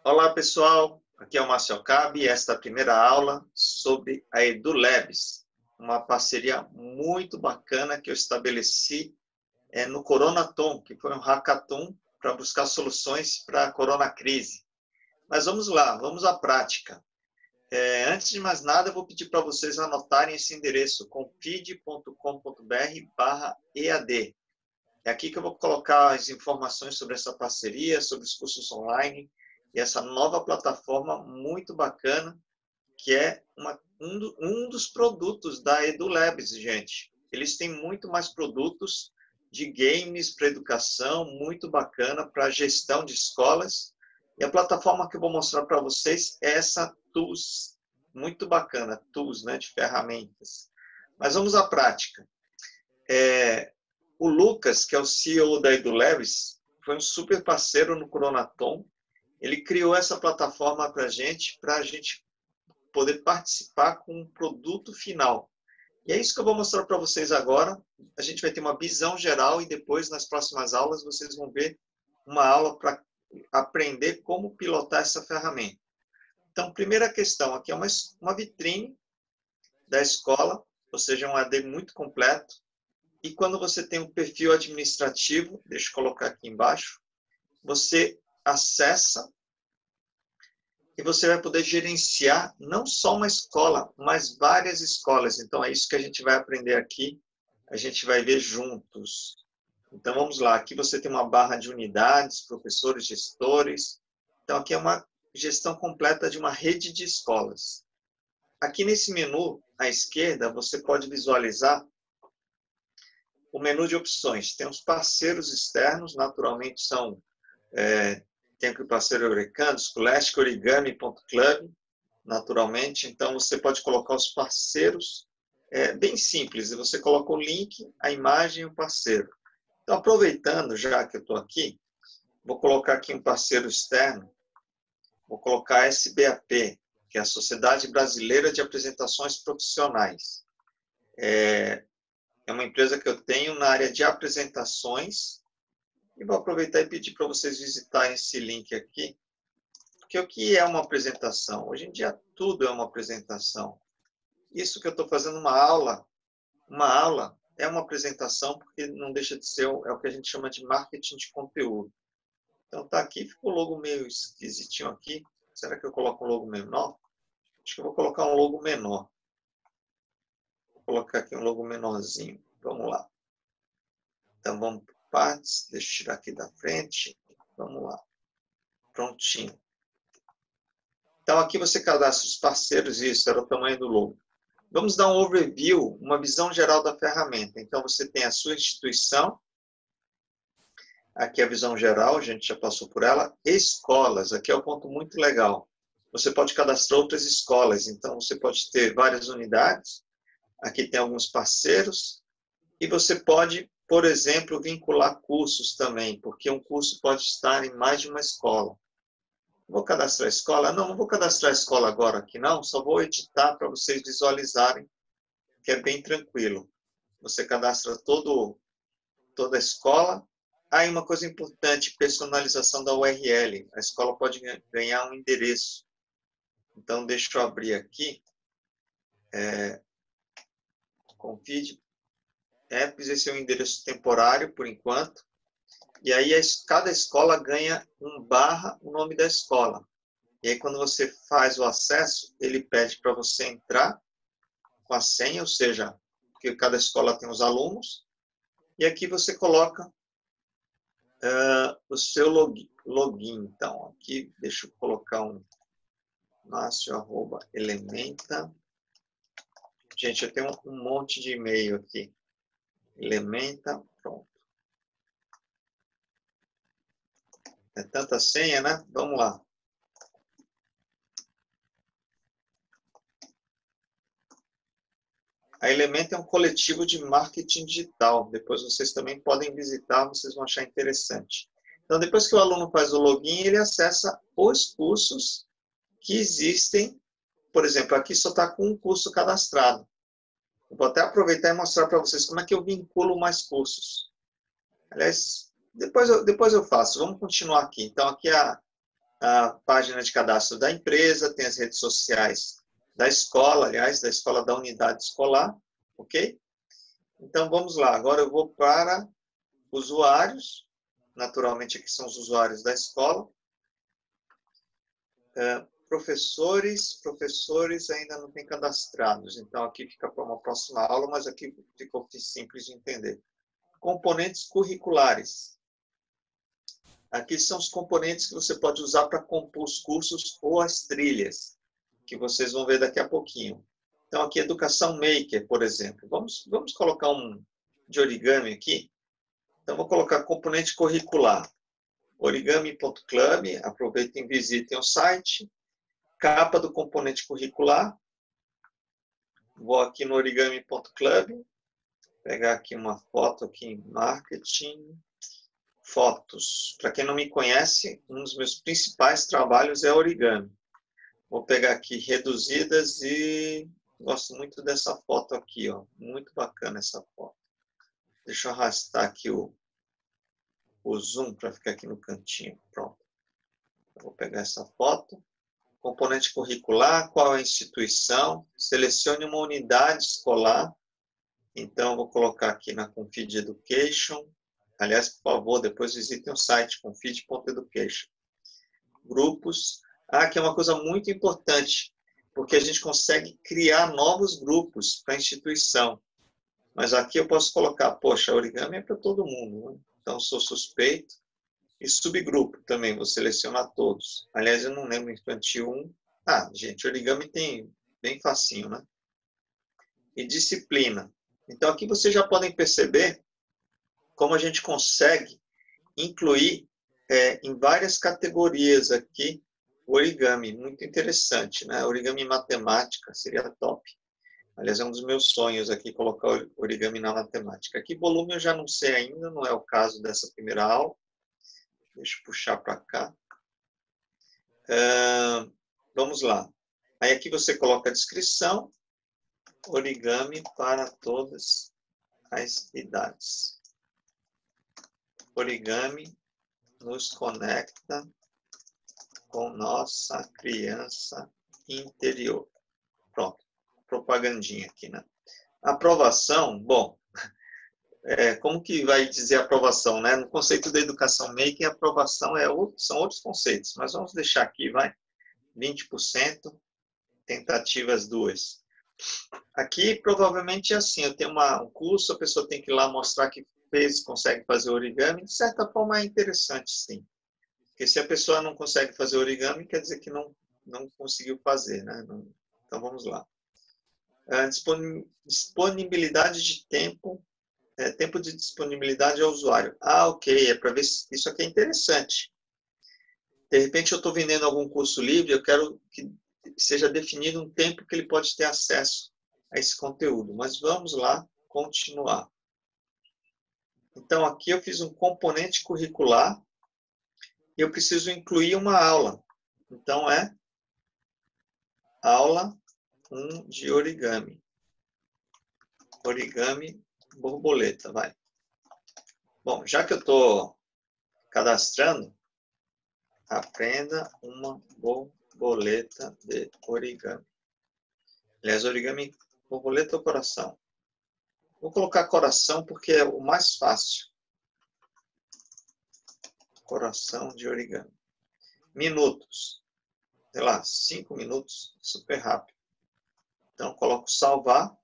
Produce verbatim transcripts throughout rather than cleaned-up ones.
Olá, pessoal. Aqui é o Márcio Alcabe e esta é a primeira aula sobre a EduLabs, uma parceria muito bacana que eu estabeleci é, no Coronaton, que foi um hackathon para buscar soluções para a coronacrise. Mas vamos lá, vamos à prática. É, antes de mais nada, eu vou pedir para vocês anotarem esse endereço, confid ponto com ponto br barra E A D. É aqui que eu vou colocar as informações sobre essa parceria, sobre os cursos online, e essa nova plataforma muito bacana, que é uma, um, do, um dos produtos da EduLabs, gente. Eles têm muito mais produtos de games para educação, muito bacana para gestão de escolas. E a plataforma que eu vou mostrar para vocês é essa Tools, muito bacana, Tools, né, de ferramentas. Mas vamos à prática. É, o Lucas, que é o C E O da EduLabs, foi um super parceiro no Coronaton. Ele criou essa plataforma para a gente, para a gente poder participar com um produto final. E é isso que eu vou mostrar para vocês agora. A gente vai ter uma visão geral e depois, nas próximas aulas, vocês vão ver uma aula para aprender como pilotar essa ferramenta. Então, primeira questão, aqui é uma, uma vitrine da escola, ou seja, um A D muito completo. E quando você tem um perfil administrativo, deixa eu colocar aqui embaixo, você acessa e você vai poder gerenciar não só uma escola, mas várias escolas. Então, é isso que a gente vai aprender aqui, a gente vai ver juntos. Então, vamos lá. Aqui você tem uma barra de unidades, professores, gestores. Então, aqui é uma gestão completa de uma rede de escolas. Aqui nesse menu, à esquerda, você pode visualizar o menu de opções. Tem os parceiros externos, naturalmente são... É, tem aqui o parceiro Eurecando, Scholastic, Origami ponto club, naturalmente. Então, você pode colocar os parceiros, é bem simples. Você coloca o link, a imagem e o parceiro. Então, aproveitando, já que eu estou aqui, vou colocar aqui um parceiro externo. Vou colocar a S B A P, que é a Sociedade Brasileira de Apresentações Profissionais. É, é uma empresa que eu tenho na área de apresentações. E vou aproveitar e pedir para vocês visitarem esse link aqui. Porque o que é uma apresentação? Hoje em dia, tudo é uma apresentação. Isso que eu estou fazendo uma aula, uma aula é uma apresentação, porque não deixa de ser, é o que a gente chama de marketing de conteúdo. Então, tá aqui, ficou o logo meio esquisitinho aqui. Será que eu coloco um logo menor? Acho que eu vou colocar um logo menor. Vou colocar aqui um logo menorzinho. Vamos lá. Então, vamos para partes. Deixa eu tirar aqui da frente. Vamos lá. Prontinho. Então, aqui você cadastra os parceiros, isso era o tamanho do logo. Vamos dar um overview, uma visão geral da ferramenta. Então, você tem a sua instituição. Aqui é a visão geral, a gente já passou por ela. Escolas, aqui é o ponto muito legal. Você pode cadastrar outras escolas. Então, você pode ter várias unidades. Aqui tem alguns parceiros. E você pode, por exemplo, vincular cursos também, porque um curso pode estar em mais de uma escola. Vou cadastrar a escola? Não, não vou cadastrar a escola agora aqui, não. Só vou editar para vocês visualizarem, que é bem tranquilo. Você cadastra todo, toda a escola. Aí, uma coisa importante, personalização da U R L. A escola pode ganhar um endereço. Então, deixa eu abrir aqui. É, Config. Apps, esse é o endereço temporário, por enquanto. E aí, cada escola ganha um barra o nome da escola. E aí, quando você faz o acesso, ele pede para você entrar com a senha, ou seja, porque cada escola tem os alunos. E aqui você coloca uh, o seu login, login. Então, aqui, deixa eu colocar um Márcio arroba Elementa. Gente, eu tenho um monte de e-mail aqui. Elementa, pronto. É tanta senha, né? Vamos lá. A Elementa é um coletivo de marketing digital. Depois vocês também podem visitar, vocês vão achar interessante. Então, depois que o aluno faz o login, ele acessa os cursos que existem. Por exemplo, aqui só está com um curso cadastrado. Eu vou até aproveitar e mostrar para vocês como é que eu vinculo mais cursos. Aliás, depois eu, depois eu faço. Vamos continuar aqui. Então, aqui é a, a página de cadastro da empresa, tem as redes sociais da escola, aliás, da escola da unidade escolar, ok? Então, vamos lá. Agora eu vou para usuários. Naturalmente, aqui são os usuários da escola. Uh, professores, professores ainda não tem cadastrados. Então, aqui fica para uma próxima aula, mas aqui ficou simples de entender. Componentes curriculares. Aqui são os componentes que você pode usar para compor os cursos ou as trilhas, que vocês vão ver daqui a pouquinho. Então, aqui, Educação Maker, por exemplo. Vamos, vamos colocar um de origami aqui. Então, vou colocar componente curricular. origami ponto club, aproveitem e visitem o site. Capa do componente curricular. Vou aqui no origami ponto club. Pegar aqui uma foto aqui em marketing. Fotos. Para quem não me conhece, um dos meus principais trabalhos é origami. Vou pegar aqui reduzidas e gosto muito dessa foto aqui, ó. Muito bacana essa foto. Deixa eu arrastar aqui o, o zoom para ficar aqui no cantinho. Pronto. Eu vou pegar essa foto. Componente curricular, qual é a instituição? Selecione uma unidade escolar. Então, eu vou colocar aqui na Confid Education. Aliás, por favor, depois visitem o site confid ponto education. Grupos. Ah, aqui é uma coisa muito importante, porque a gente consegue criar novos grupos para a instituição. Mas aqui eu posso colocar, poxa, origami é para todo mundo, né? Então, sou suspeito. E subgrupo também, vou selecionar todos. Aliás, eu não lembro infantil um. Ah, gente, origami tem bem facinho, né? E disciplina. Então, aqui vocês já podem perceber como a gente consegue incluir é, em várias categorias aqui o origami. Muito interessante, né? Origami matemática seria top. Aliás, é um dos meus sonhos aqui, colocar o origami na matemática. Aqui, volume eu já não sei ainda, não é o caso dessa primeira aula. Deixa eu puxar para cá. Uh, vamos lá. Aí aqui você coloca a descrição. Origami para todas as idades. Origami nos conecta com nossa criança interior. Pronto. Propagandinha aqui, né? Aprovação, bom, é, como que vai dizer aprovação, né? No conceito da educação maker, aprovação é outro, são outros conceitos, mas vamos deixar aqui, vai, vinte por cento, tentativas duas. Aqui, provavelmente, é assim, eu tenho uma, um curso, a pessoa tem que ir lá mostrar que fez, consegue fazer origami, de certa forma é interessante, sim. Porque se a pessoa não consegue fazer origami, quer dizer que não, não conseguiu fazer, né? Não, então, vamos lá. A disponibilidade de tempo, é, tempo de disponibilidade ao usuário. Ah, ok, é para ver se isso aqui é interessante. De repente, eu estou vendendo algum curso livre, eu quero que seja definido um tempo que ele pode ter acesso a esse conteúdo. Mas vamos lá continuar. Então, aqui eu fiz um componente curricular e eu preciso incluir uma aula. Então, é aula um de origami. Origami borboleta, vai. Bom, já que eu estou cadastrando, aprenda uma borboleta de origami. Aliás, origami borboleta ou coração? Vou colocar coração porque é o mais fácil. Coração de origami. Minutos. Sei lá, cinco minutos, super rápido. Então, coloco salvar.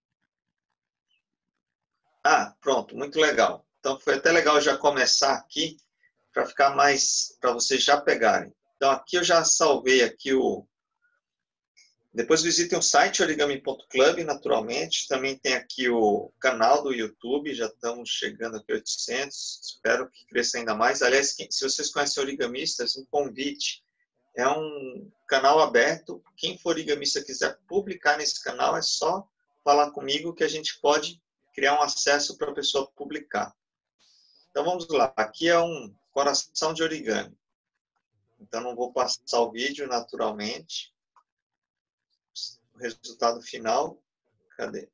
Ah, pronto, muito legal. Então, foi até legal já começar aqui, para ficar mais, para vocês já pegarem. Então, aqui eu já salvei aqui o... Depois visitem o site origami ponto club, naturalmente. Também tem aqui o canal do YouTube, já estamos chegando aqui a oitocentos. Espero que cresça ainda mais. Aliás, se vocês conhecem origamistas, um convite. É um canal aberto. Quem for origamista quiser publicar nesse canal, é só falar comigo que a gente pode criar um acesso para a pessoa publicar. Então, vamos lá. Aqui é um coração de origami. Então, não vou passar o vídeo naturalmente. O resultado final. Cadê?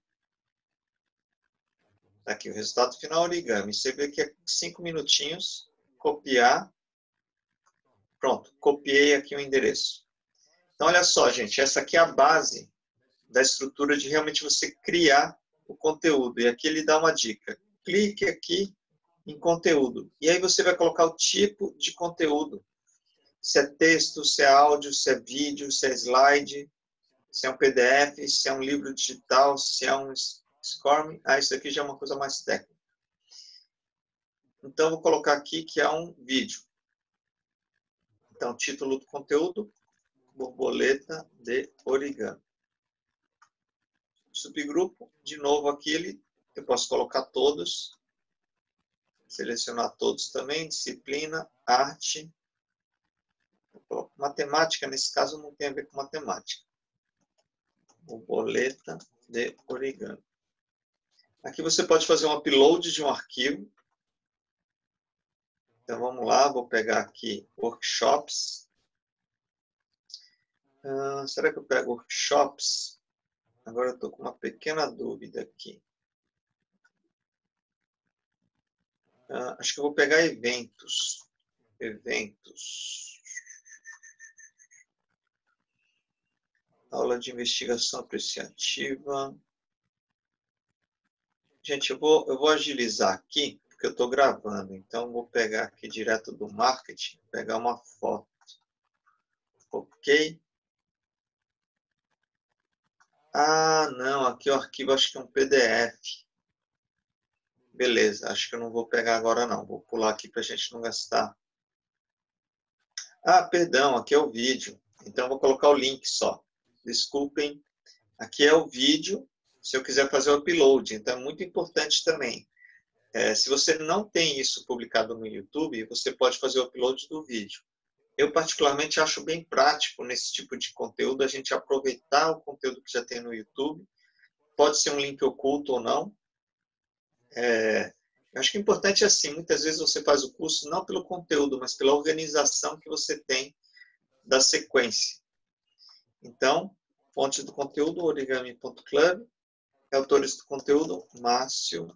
Aqui, o resultado final origami. Você vê que é cinco minutinhos. Copiar. Pronto. copiei aqui o endereço. Então, olha só, gente, essa aqui é a base da estrutura de realmente você criar o conteúdo. E aqui ele dá uma dica. Clique aqui em conteúdo. E aí você vai colocar o tipo de conteúdo. Se é texto, se é áudio, se é vídeo, se é slide, se é um P D F, se é um livro digital, se é um SCORM. Ah, isso aqui já é uma coisa mais técnica. Então, vou colocar aqui que é um vídeo. Então, título do conteúdo, borboleta de origami. Subgrupo, de novo aqui, ele, eu posso colocar todos. Selecionar todos também, disciplina, arte. Matemática, nesse caso, não tem a ver com matemática. Borboleta de origami. Aqui você pode fazer um upload de um arquivo. Então, vamos lá, vou pegar aqui workshops. Ah, será que eu pego workshops? Agora eu estou com uma pequena dúvida aqui. Ah, acho que eu vou pegar eventos. Eventos. Aula de investigação apreciativa. Gente, eu vou, eu vou agilizar aqui, porque eu estou gravando. Então, eu vou pegar aqui direto do marketing, pegar uma foto. Ok. Ah, não, aqui o arquivo acho que é um P D F. Beleza, acho que eu não vou pegar agora não. Vou pular aqui para a gente não gastar. Ah, perdão, aqui é o vídeo. Então, eu vou colocar o link só. Desculpem. Aqui é o vídeo, se eu quiser fazer o upload. Então, é muito importante também. É, se você não tem isso publicado no YouTube, você pode fazer o upload do vídeo. Eu, particularmente, acho bem prático nesse tipo de conteúdo a gente aproveitar o conteúdo que já tem no YouTube. Pode ser um link oculto ou não. É, eu acho que o importante é assim, muitas vezes você faz o curso não pelo conteúdo, mas pela organização que você tem da sequência. Então, fonte do conteúdo, origami ponto club. Autores do conteúdo, márcio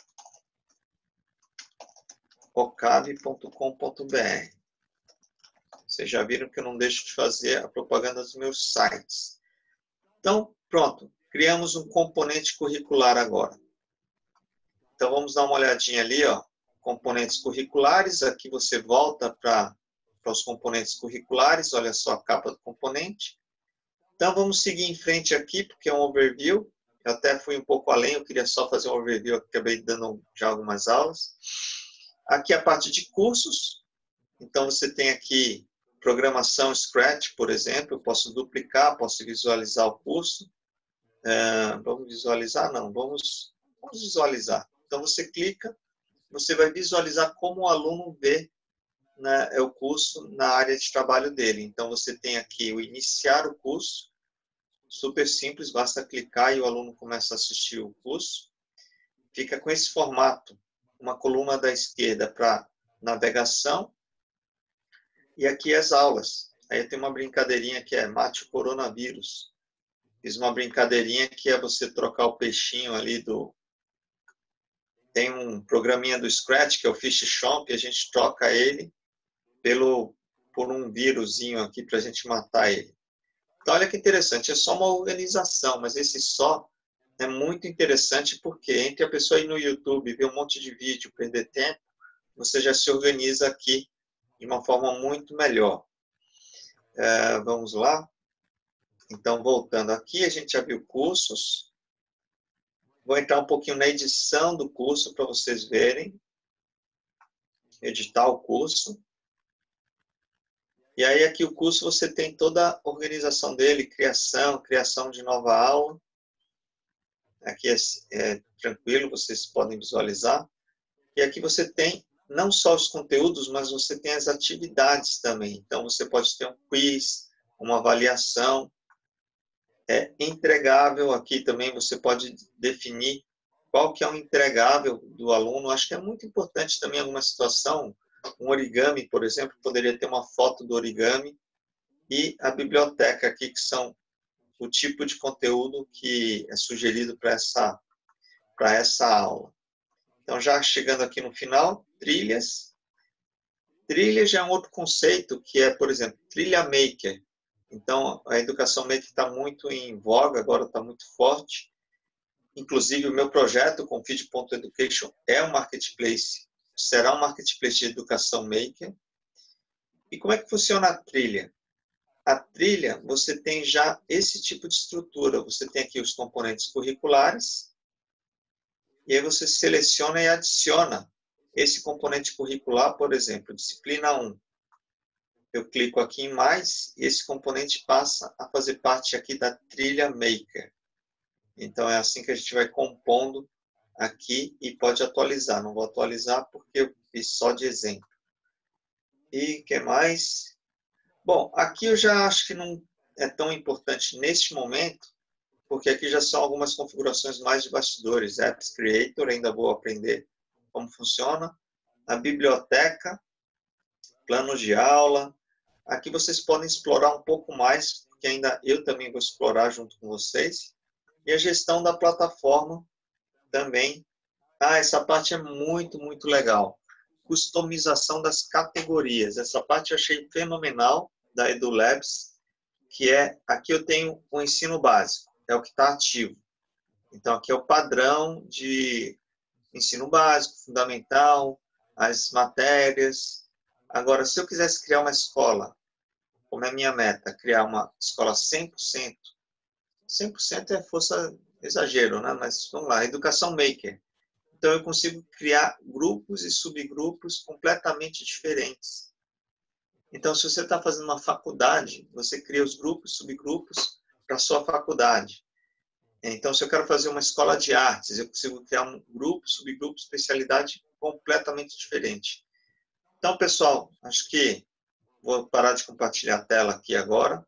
okabe ponto com ponto br. Vocês já viram que eu não deixo de fazer a propaganda dos meus sites. Então, pronto. Criamos um componente curricular agora. Então, vamos dar uma olhadinha ali, ó. Componentes curriculares. Aqui você volta para os componentes curriculares. Olha só a capa do componente. Então, vamos seguir em frente aqui, porque é um overview. Eu até fui um pouco além, eu queria só fazer um overview, acabei dando já algumas aulas. Aqui a parte de cursos. Então, você tem aqui programação Scratch, por exemplo. Eu posso duplicar, posso visualizar o curso. É, vamos visualizar? Não, vamos, vamos visualizar. Então, você clica, você vai visualizar como o aluno vê, né, o curso na área de trabalho dele. Então, você tem aqui o iniciar o curso. Super simples, basta clicar e o aluno começa a assistir o curso. Fica com esse formato, uma coluna da esquerda para navegação, e aqui as aulas. Aí tem uma brincadeirinha que é mate o coronavírus. Fiz uma brincadeirinha que é você trocar o peixinho ali do... Tem um programinha do Scratch, que é o Fish Chomp, e a gente troca ele pelo, por um vírusinho aqui para a gente matar ele. Então, olha que interessante, é só uma organização, mas esse só é muito interessante porque entre a pessoa ir no YouTube, ver um monte de vídeo, perder tempo, você já se organiza aqui de uma forma muito melhor. É, vamos lá. Então, voltando aqui, a gente já viu cursos. Vou entrar um pouquinho na edição do curso para vocês verem. Editar o curso. E aí, aqui o curso, você tem toda a organização dele, criação, criação de nova aula. Aqui é, é tranquilo, vocês podem visualizar. E aqui você tem não só os conteúdos, mas você tem as atividades também. Então, você pode ter um quiz, uma avaliação. É entregável, aqui também você pode definir qual que é o entregável do aluno. Acho que é muito importante também em alguma situação. Um origami, por exemplo, poderia ter uma foto do origami. E a biblioteca aqui, que são o tipo de conteúdo que é sugerido para essa, para essa aula. Então, já chegando aqui no final, trilhas. Trilha já é um outro conceito, que é, por exemplo, trilha maker. Então, a educação maker está muito em voga, agora está muito forte. Inclusive, o meu projeto com Feed ponto education é um marketplace, será um marketplace de educação maker. E como é que funciona a trilha? A trilha, você tem já esse tipo de estrutura. Você tem aqui os componentes curriculares, e aí você seleciona e adiciona esse componente curricular, por exemplo, disciplina um. Eu clico aqui em mais e esse componente passa a fazer parte aqui da trilha maker. Então, é assim que a gente vai compondo aqui e pode atualizar. Não vou atualizar porque eu fiz só de exemplo. E o que mais? Bom, aqui eu já acho que não é tão importante neste momento, porque aqui já são algumas configurações mais de bastidores. Apps Creator, ainda vou aprender como funciona. A biblioteca, planos de aula. Aqui vocês podem explorar um pouco mais, porque ainda eu também vou explorar junto com vocês. E a gestão da plataforma também. Ah, essa parte é muito, muito legal. Customização das categorias. Essa parte eu achei fenomenal da EduLabs, que é, aqui eu tenho o ensino básico, é o que está ativo. Então, aqui é o padrão de ensino básico, fundamental, as matérias. Agora, se eu quisesse criar uma escola, como é a minha meta, criar uma escola cem por cento, cem por cento é força, exagero, né? Mas vamos lá, educação maker. Então, eu consigo criar grupos e subgrupos completamente diferentes. Então, se você está fazendo uma faculdade, você cria os grupos, subgrupos para a sua faculdade. Então, se eu quero fazer uma escola de artes, eu consigo criar um grupo, subgrupo, especialidade completamente diferente. Então, pessoal, acho que vou parar de compartilhar a tela aqui agora.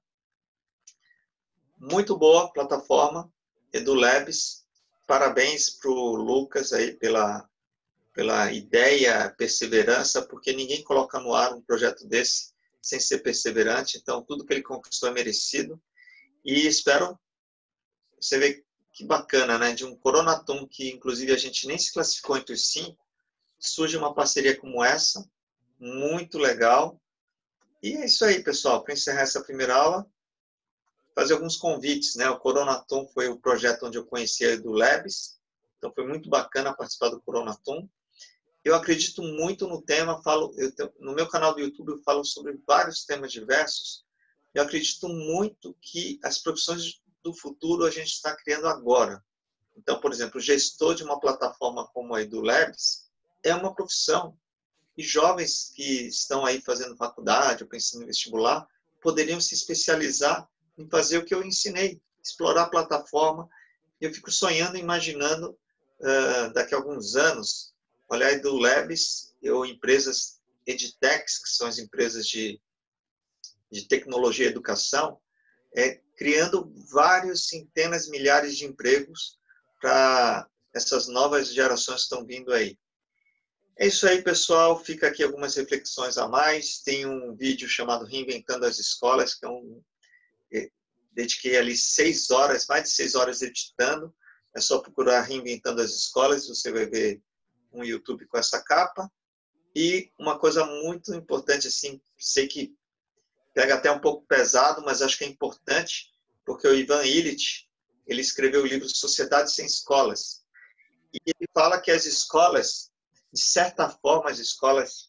Muito boa plataforma, EduLabs. Parabéns para o Lucas aí pela, pela ideia, perseverança, porque ninguém coloca no ar um projeto desse sem ser perseverante. Então, tudo que ele conquistou é merecido. E espero, você vê que bacana, né? De um Coronaton, que inclusive a gente nem se classificou entre os cinco, surge uma parceria como essa, muito legal. E é isso aí, pessoal. Para encerrar essa primeira aula, fazer alguns convites, né? O Coronaton foi o projeto onde eu conheci a EduLabs, então foi muito bacana participar do Coronaton. Eu acredito muito no tema, falo, eu tenho, no meu canal do YouTube eu falo sobre vários temas diversos. Eu acredito muito que as profissões do futuro a gente está criando agora. Então, por exemplo, o gestor de uma plataforma como a EduLabs é uma profissão. E jovens que estão aí fazendo faculdade ou pensando em vestibular poderiam se especializar em fazer o que eu ensinei, explorar a plataforma. Eu fico sonhando, imaginando, uh, daqui a alguns anos, olhar a EduLabs ou empresas edtechs, que são as empresas de, de tecnologia e educação, é, criando vários centenas, milhares de empregos para essas novas gerações que estão vindo aí. É isso aí, pessoal. Fica aqui algumas reflexões a mais. Tem um vídeo chamado Reinventando as Escolas, que é um... dediquei ali seis horas, mais de seis horas editando. É só procurar Reinventando as Escolas, você vai ver um YouTube com essa capa. E uma coisa muito importante, assim, sei que pega até um pouco pesado, mas acho que é importante, porque o Ivan Illich, ele escreveu o livro Sociedade Sem Escolas. E ele fala que as escolas, de certa forma, as escolas,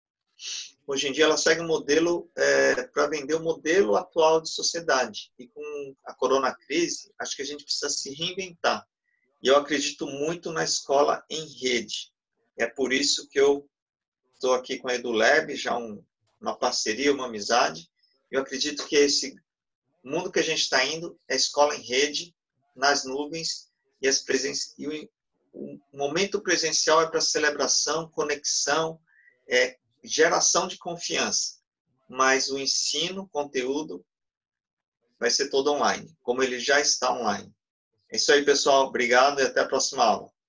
hoje em dia, elas seguem um modelo é, para vender o modelo atual de sociedade. E com a corona crise, acho que a gente precisa se reinventar. E eu acredito muito na escola em rede. É por isso que eu estou aqui com a EduLab, já um, uma parceria, uma amizade. Eu acredito que esse mundo que a gente está indo é escola em rede, nas nuvens, e, as presen... e o, o momento presencial é para celebração, conexão, é, geração de confiança. Mas o ensino, conteúdo, vai ser todo online, como ele já está online. É isso aí, pessoal. Obrigado e até a próxima aula.